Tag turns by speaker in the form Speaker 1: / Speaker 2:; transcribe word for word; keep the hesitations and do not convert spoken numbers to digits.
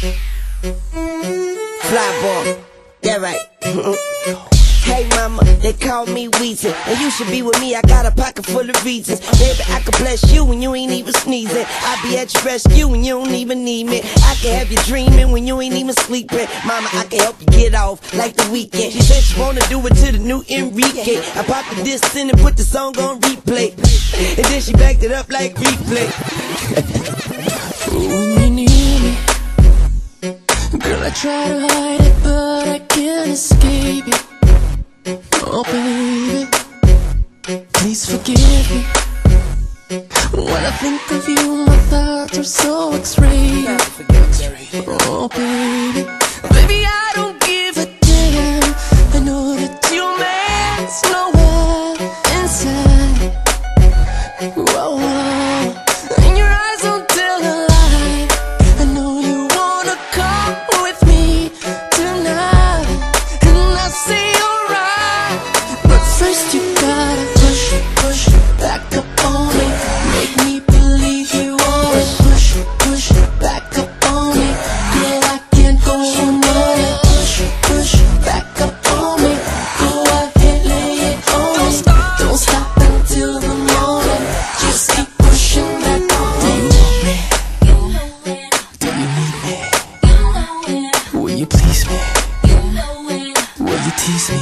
Speaker 1: Fly ball, yeah right. Hey mama, they call me Weezy, and you should be with me, I got a pocket full of reasons. Baby, I can bless you when you ain't even sneezing. I'll be at your rescue when you don't even need me. I can have you dreaming when you ain't even sleeping. Mama, I can help you get off like the weekend. She said she wanna do it to the new Enrique. I popped the disc in and put the song on replay, and then she backed it up like replay.
Speaker 2: Ooh, you need me. Girl, I try to hide it, but I can't escape it. Oh baby, please forgive me. When I think of you, my thoughts are so X-rated. Oh baby, baby I don't give a damn. I know that you meant nowhere inside. Whoa, whoa. And your eyes don't tell a lie. I know you wanna come with me tonight, and I say first you gotta push, push, back up on me. Make me believe you want it. Push, push, back up on me. Girl, I can't go on it. Push, push, back up on me. Go ahead, lay it on me. Don't stop, don't stop until the morning. Just keep pushing back on me. Do you want me? Do you need me? Will you please me? Will you tease me?